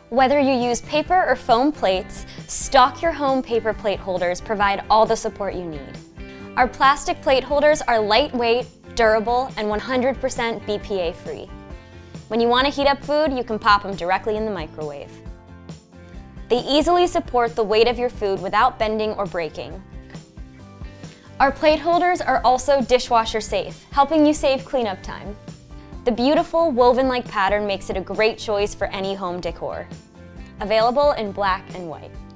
Whether you use paper or foam plates, stock your home paper plate holders provide all the support you need. Our plastic plate holders are lightweight, durable, and 100% BPA free. When you want to heat up food, you can pop them directly in the microwave. They easily support the weight of your food without bending or breaking. Our plate holders are also dishwasher safe, helping you save cleanup time. The beautiful woven-like pattern makes it a great choice for any home decor. Available in black and white.